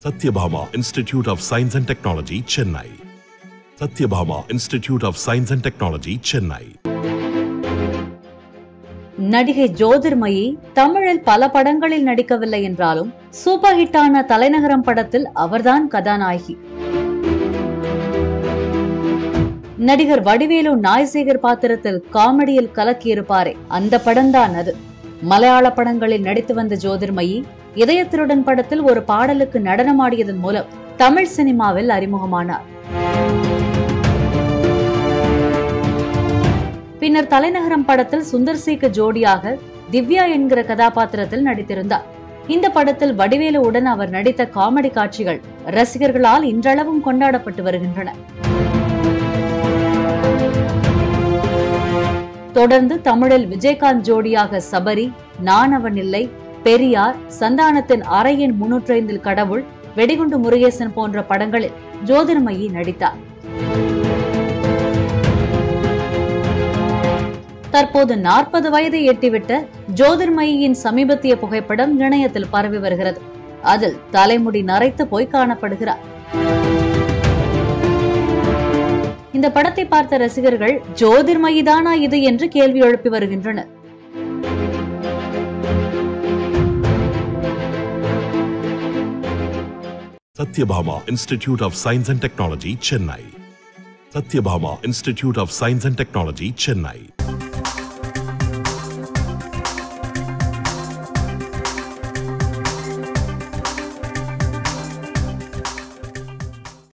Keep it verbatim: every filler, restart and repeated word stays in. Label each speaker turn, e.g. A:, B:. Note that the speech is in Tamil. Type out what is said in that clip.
A: Satyabhama Institute of Science and Technology, Chennai. Satyabhama Institute of Science and Technology, Chennai.
B: நடிகை ஜோதிர்மயி தமிழில் பல படங்களில் நடிக்கவில்லை என்றாலும் சூப்பர் ஹிட்டான தலைநகரம் படத்தில் அவர்தான் கதாநாயகி. நடிகர் வடிவேலு நாய்சேகர் பாத்திரத்தில் காமெடியில் கலக்கியிருப்பாரே, அந்த படம்தான் அது. மலையாள படங்களில் நடித்து வந்த ஜோதிர்மயி இதயத்திருடன் படத்தில் ஒரு பாடலுக்கு நடனமாடியதன் மூலம் தமிழ் சினிமாவில் அறிமுகமானார். பின்னர் தலைநகரம் படத்தில் சுந்தர் சிக்கு ஜோடியாக திவ்யா என்கிற கதாபாத்திரத்தில் நடித்திருந்தார். இந்த படத்தில் வடிவேலுவுடன் அவர் நடித்த காமெடி காட்சிகள் ரசிகர்களால் இன்றளவும் கொண்டாடப்பட்டு வருகின்றன. தொடர்ந்து தமிழில் விஜயகாந்த் ஜோடியாக சபரி, நான் அவன் இல்லை, பெரியார், சந்தானத்தின் அறையின் முன்னூற்றி ஐந்தில் கடவுள், வெடிகுண்டு முருகேசன் போன்ற படங்களில் ஜோதிர்மயி நடித்தார். தற்போது நாற்பது வயதை எட்டிவிட்ட ஜோதிர்மயியின் சமீபத்திய புகைப்படம் இணையத்தில் பரவி வருகிறது. அதில் தலைமுடி நரைத்து போய் காணப்படுகிறார். இந்த படத்தை பார்த்த ரசிகர்கள் ஜோதிர்மயிதானா இது என்று கேள்வி எழுப்பி வருகின்றனர்.
A: Satyabhama Institute of Science and Technology, Chennai. Satyabhama Institute of Science and Technology, Chennai.